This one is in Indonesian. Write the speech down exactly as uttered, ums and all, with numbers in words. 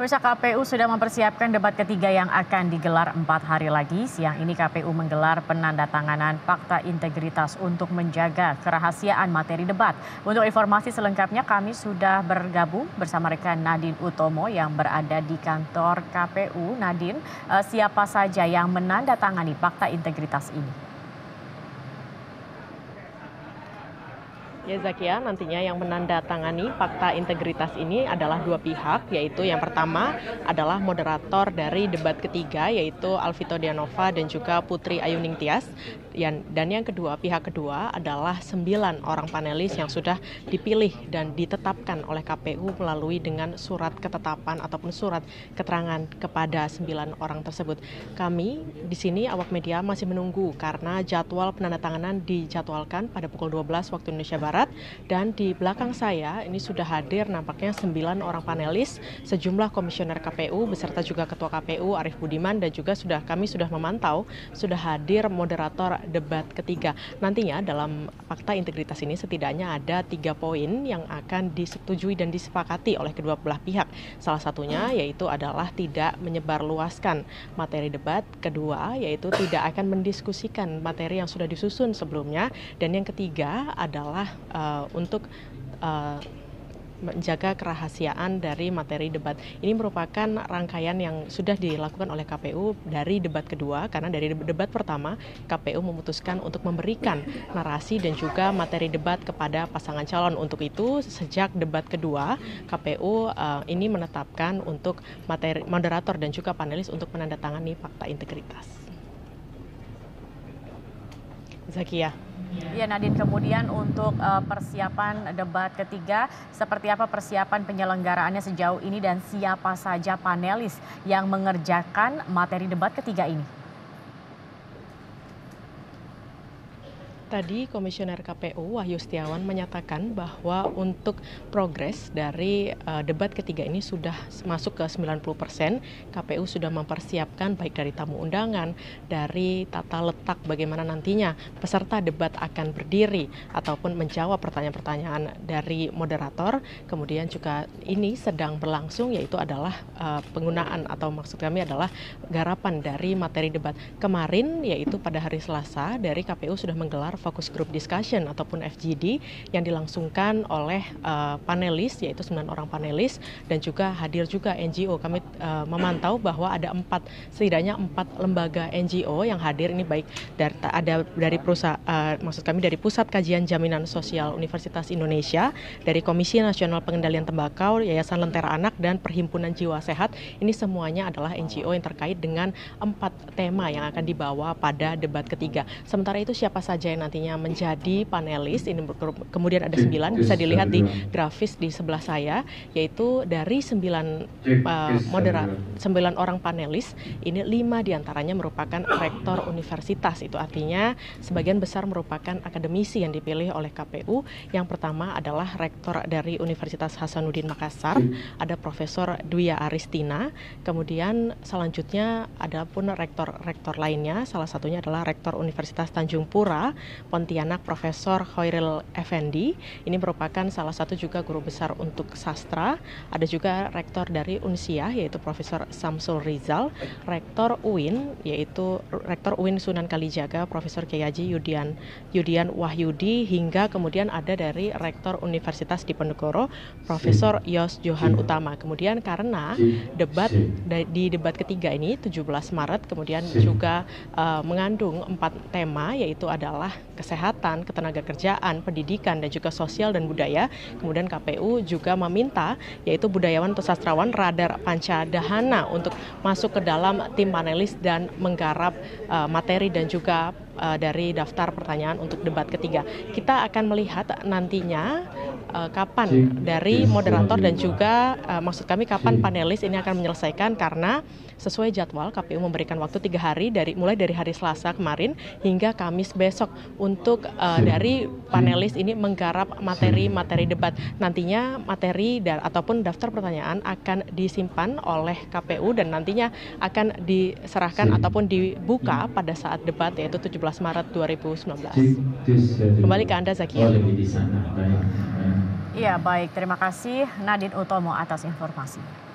Pemirsa, K P U sudah mempersiapkan debat ketiga yang akan digelar empat hari lagi. Siang ini K P U menggelar penandatanganan fakta integritas untuk menjaga kerahasiaan materi debat. Untuk informasi selengkapnya kami sudah bergabung bersama rekan Nadine Utomo yang berada di kantor K P U. Nadine, eh, siapa saja yang menandatangani fakta integritas ini? Ya Zakia, nantinya yang menandatangani fakta integritas ini adalah dua pihak, yaitu yang pertama adalah moderator dari debat ketiga, yaitu Alvito Dianova dan juga Putri Ayuning Tias. Dan yang kedua, pihak kedua adalah sembilan orang panelis yang sudah dipilih dan ditetapkan oleh K P U melalui dengan surat ketetapan ataupun surat keterangan kepada sembilan orang tersebut. Kami di sini awak media masih menunggu karena jadwal penandatanganan dijadwalkan pada pukul dua belas waktu Indonesia Barat. Dan di belakang saya ini sudah hadir nampaknya sembilan orang panelis, sejumlah komisioner K P U beserta juga Ketua K P U Arief Budiman, dan juga sudah kami sudah memantau sudah hadir moderator debat ketiga. Nantinya dalam fakta integritas ini setidaknya ada tiga poin yang akan disetujui dan disepakati oleh kedua belah pihak. Salah satunya yaitu adalah tidak menyebarluaskan materi debat. Kedua yaitu tidak akan mendiskusikan materi yang sudah disusun sebelumnya. Dan yang ketiga adalah uh, untuk uh, menjaga kerahasiaan dari materi debat. Ini merupakan rangkaian yang sudah dilakukan oleh K P U dari debat kedua, karena dari debat pertama K P U memutuskan untuk memberikan narasi dan juga materi debat kepada pasangan calon. Untuk itu sejak debat kedua K P U uh, ini menetapkan untuk materi moderator dan juga panelis untuk menandatangani fakta integritas. Zakia. Ya Nadine, kemudian untuk uh, persiapan debat ketiga, seperti apa persiapan penyelenggaraannya sejauh ini dan siapa saja panelis yang mengerjakan materi debat ketiga ini? Tadi Komisioner K P U Wahyu Setiawan menyatakan bahwa untuk progres dari uh, debat ketiga ini sudah masuk ke sembilan puluh persen. K P U sudah mempersiapkan baik dari tamu undangan, dari tata letak bagaimana nantinya peserta debat akan berdiri ataupun menjawab pertanyaan-pertanyaan dari moderator. Kemudian juga ini sedang berlangsung, yaitu adalah uh, penggunaan atau maksud kami adalah garapan dari materi debat. Kemarin yaitu pada hari Selasa dari K P U sudah menggelar fokus group discussion ataupun F G D yang dilangsungkan oleh uh, panelis, yaitu sembilan orang panelis, dan juga hadir juga N G O. Kami uh, memantau bahwa ada empat, setidaknya empat lembaga N G O yang hadir. Ini baik dari ada dari perusahaan, uh, maksud kami dari Pusat Kajian Jaminan Sosial Universitas Indonesia, dari Komisi Nasional Pengendalian Tembakau, Yayasan Lentera Anak, dan Perhimpunan Jiwa Sehat. Ini semuanya adalah N G O yang terkait dengan empat tema yang akan dibawa pada debat ketiga. Sementara itu siapa saja yang nantinya menjadi panelis ini, kemudian ada sembilan, bisa dilihat di grafis di sebelah saya, yaitu dari sembilan uh, moderator, sembilan orang panelis ini lima diantaranya merupakan rektor universitas. Itu artinya sebagian besar merupakan akademisi yang dipilih oleh K P U. Yang pertama adalah rektor dari Universitas Hasanuddin Makassar, ada Profesor Dwi Aristina. Kemudian selanjutnya ada pun rektor-rektor lainnya, salah satunya adalah rektor Universitas Tanjung Pura Pontianak, Profesor Khairil Effendi. Ini merupakan salah satu juga guru besar untuk sastra. Ada juga rektor dari Unsiah, yaitu Profesor Samsul Rizal, rektor U I N, yaitu rektor U I N Sunan Kalijaga, Profesor Kiai Haji Yudian Yudian Wahyudi, hingga kemudian ada dari rektor Universitas Diponegoro, Profesor Yos Johan Utama. Kemudian karena debat di debat ketiga ini tujuh belas Maret, kemudian juga uh, mengandung empat tema, yaitu adalah kesehatan, ketenagakerjaan, pendidikan, dan juga sosial dan budaya. Kemudian K P U juga meminta yaitu budayawan atau sastrawan Radar Pancadahana untuk masuk ke dalam tim panelis dan menggarap uh, materi dan juga uh, dari daftar pertanyaan untuk debat ketiga. Kita akan melihat nantinya uh, kapan dari moderator dan juga uh, maksud kami kapan panelis ini akan menyelesaikan, karena sesuai jadwal K P U memberikan waktu tiga hari dari mulai dari hari Selasa kemarin hingga Kamis besok untuk uh, dari panelis ini menggarap materi-materi debat. Nantinya materi dan ataupun daftar pertanyaan akan disimpan oleh K P U dan nantinya akan diserahkan ataupun dibuka pada saat debat, yaitu tujuh belas Maret dua ribu sembilan belas. Kembali ke Anda, Zakia. Iya, baik. Terima kasih Nadine Utomo atas informasinya.